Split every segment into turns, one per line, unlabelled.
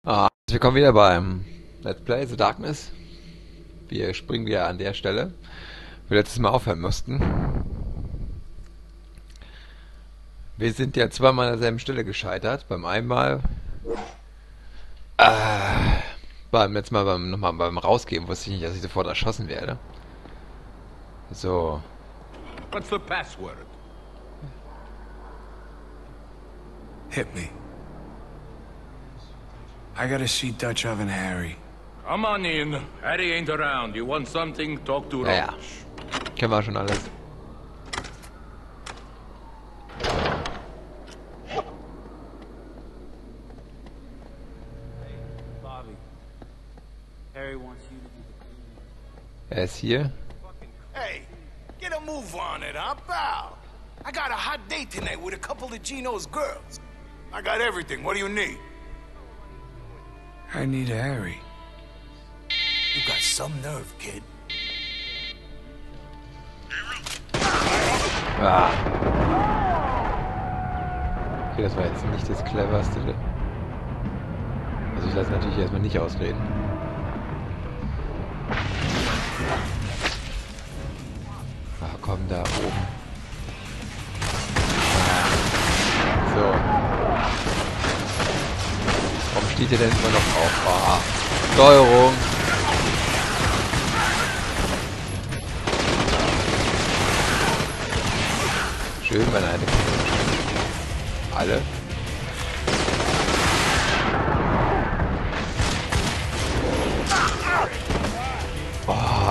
Willkommen wieder beim Let's Play The Darkness. Wir springen wieder an der Stelle, wo wir letztes Mal aufhören mussten. Wir sind ja zweimal an derselben Stelle gescheitert. Beim einmal, beim letzten Mal beim Rausgehen wusste ich nicht, dass ich sofort erschossen werde. So.
What's the password?
Hit me. I gotta see Dutch Oven Harry.
Come on in. Harry ain't around. You want something? Talk to
Ja, ja.
Roach.
Kennen wir schon alles.
Bobby, Harry wants you to be the cleaner.
Er ist hier.
Hey, get a move on it, huh, pal? I got a hot date tonight with a couple of Gino's girls. I got everything. What do you need?
I need Harry.
You got some nerve, kid.
Ah. Okay, das war jetzt nicht das cleverste. Also ich lasse natürlich erstmal nicht ausreden. Ach komm, da oben. So. Warum steht ihr denn immer noch auf? Ah. Steuerung. Schön, wenn eine alle. Oh.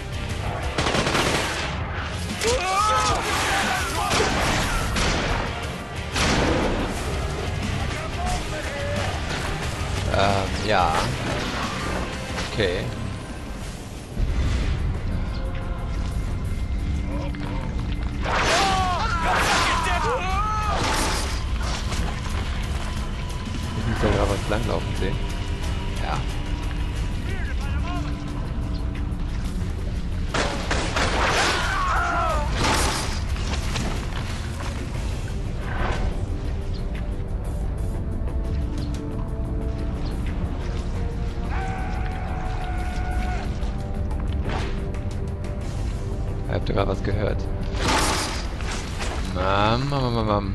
Ja. Okay. Ich muss da gerade was langlaufen sehen. Ja. Habt ihr gerade was gehört? Mam.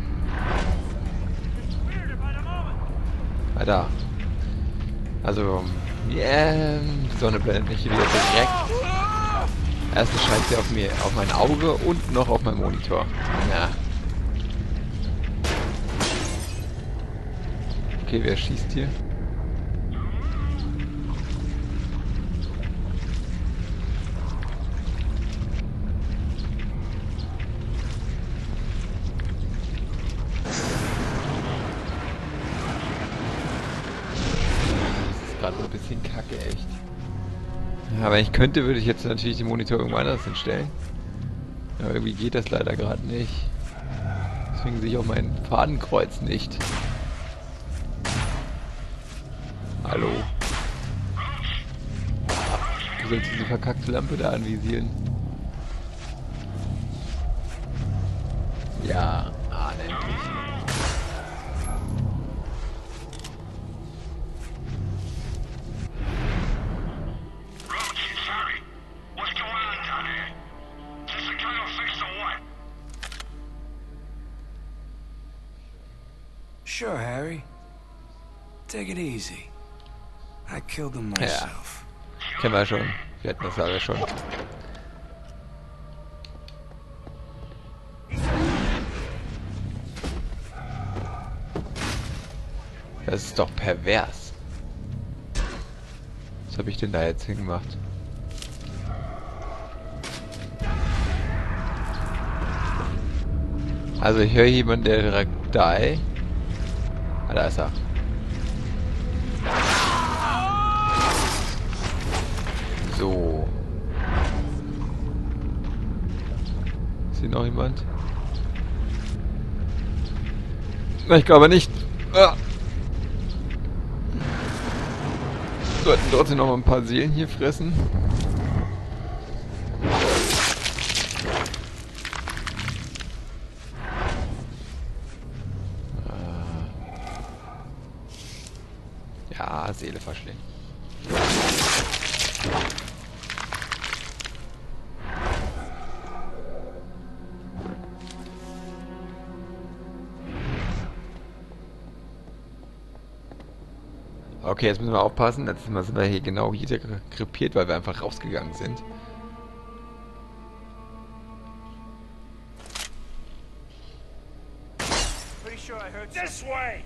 Ah, da. Also, yeah, die Sonne blendet mich hier wieder direkt. Erstens scheint sie auf mein Auge und noch auf meinem Monitor. Ja. Okay, wer schießt hier? Gerade ein bisschen kacke, echt. Ja, wenn ich könnte, würde ich jetzt natürlich den Monitor irgendwo anders hinstellen. Aber irgendwie geht das leider gerade nicht. Deswegen sehe ich auch mein Fadenkreuz nicht. Hallo. Du sollst diese verkackte Lampe da anvisieren. Ja, endlich.
Sure, Harry. Take it easy. I killed them myself.
Kennen wir schon. Wir hatten das alle schon. Das ist doch pervers. Was habe ich denn da jetzt hingemacht? Also ich höre jemanden, der direkt da. Ah, da ist er. So. Ist hier noch jemand? Na, ich glaube nicht. Ah. Sollten trotzdem noch mal ein paar Seelen hier fressen. Ja, Seele verschlingen. Okay, jetzt müssen wir aufpassen. Letztes Mal sind wir hier genau hier krepiert, weil wir einfach rausgegangen sind.
This way!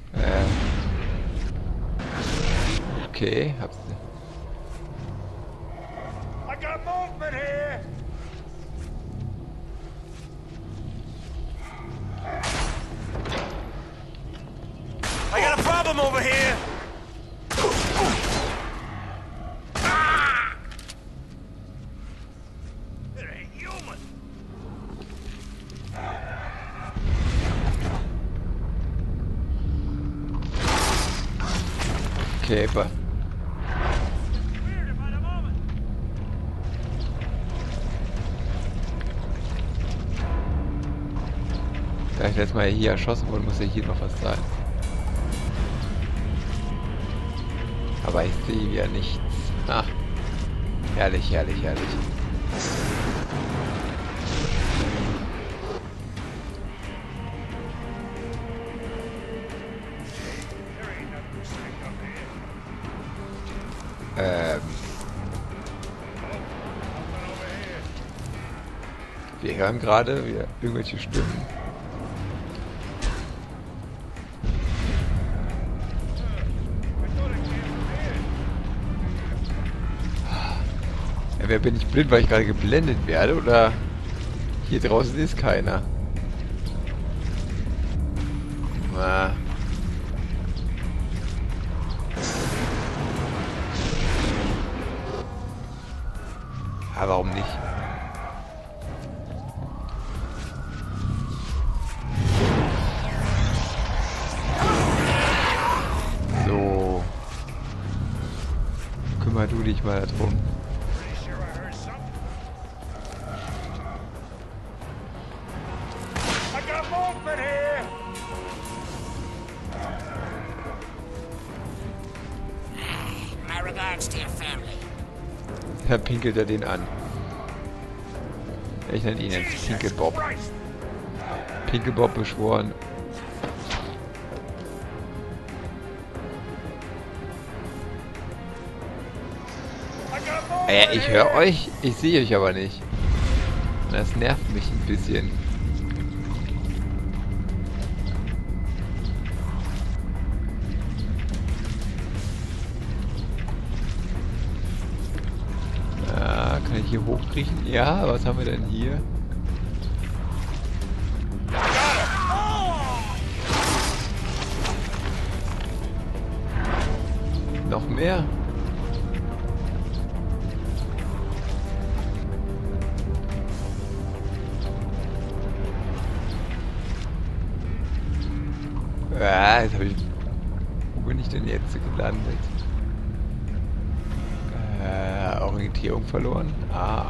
Okay, hab's.
I got movement here! I got a problem over here! Ah! It ain't human!
Okay, aber. Da ich letztes Mal hier erschossen wurde, muss ja hier noch was sein. Aber ich sehe wieder nichts. Ach. Herrlich, herrlich, herrlich. Wir hören gerade wieder irgendwelche Stimmen. Ja, wer bin ich blind, weil ich gerade geblendet werde? Oder hier draußen ist keiner? Ah. Ah, warum nicht? So. Kümmer du dich mal darum.
I got movement here!
My regards to your family.
Da pinkelt er den an. Ich nenne ihn jetzt Pinkelbob. Pinkelbob beschworen. Ich höre euch, ich sehe euch aber nicht. Das nervt mich ein bisschen. Kann ich hier hochkriechen? Ja, was haben wir denn hier? Noch mehr? Jetzt habe ich... Wo bin ich denn jetzt gelandet? Orientierung verloren. Ah.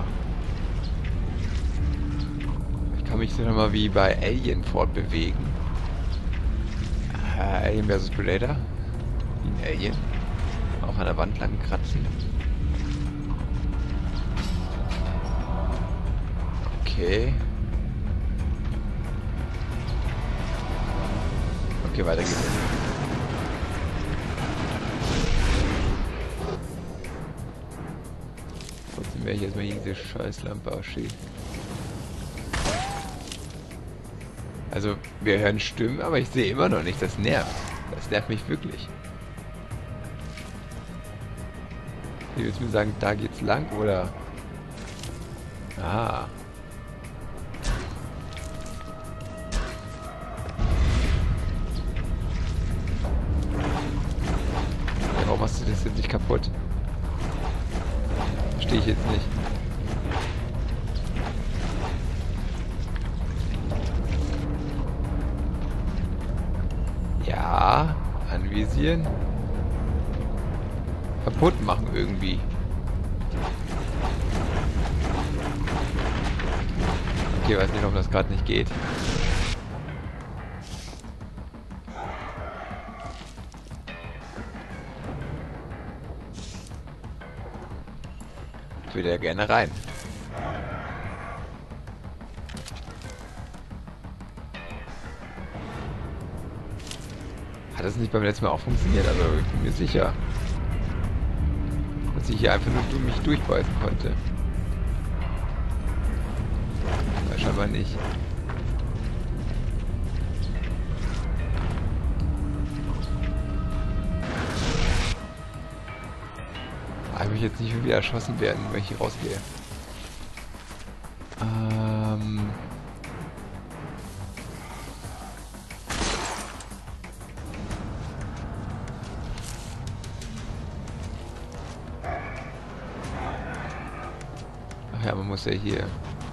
Ich kann mich so nochmal wie bei Alien fortbewegen. Alien vs Predator. Wie ein Alien. Auch an der Wand lang kratzen. Okay. Okay, weiter geht's. Trotzdem werde ich jetzt mal diese Scheißlampe ausschieben. Also, wir hören Stimmen, aber ich sehe immer noch nicht. Das nervt. Das nervt mich wirklich. Wie willst du mir sagen, da geht's lang, oder? Ah. Warum machst du das jetzt nicht kaputt? Verstehe ich jetzt nicht. Ja, anvisieren. Kaputt machen irgendwie. Okay, weiß nicht, warum das gerade nicht geht. Ich würde ja gerne rein. Hat das nicht beim letzten Mal auch funktioniert? Also ich bin mir sicher, dass ich hier einfach nur mich durchbeißen konnte. Aber scheinbar nicht. Ich möchte jetzt nicht wieder erschossen werden, wenn ich hier rausgehe. Ach ja, man muss ja hier.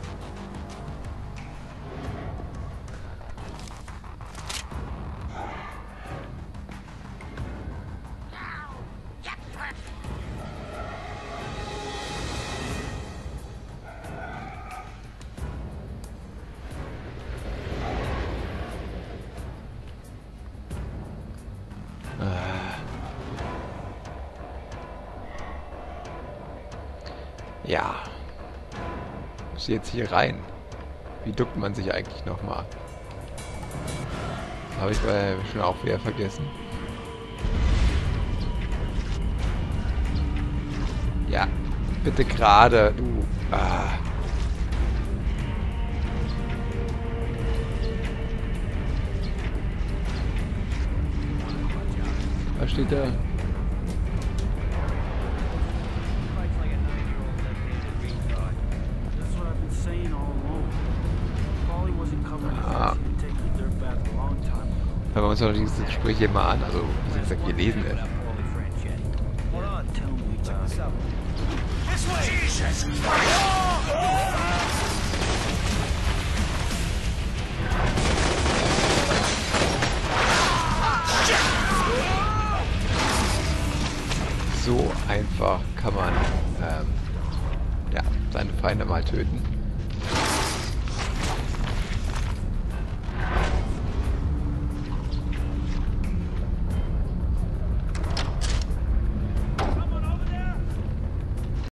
Ja. Muss jetzt hier rein. Wie duckt man sich eigentlich nochmal? Habe ich schon auch wieder vergessen. Ja, bitte gerade, du. Was steht da? Hören wir uns doch dieses Gespräch hier mal an. Also, wie gesagt, wir lesen es. So einfach kann man ja, seine Feinde mal töten.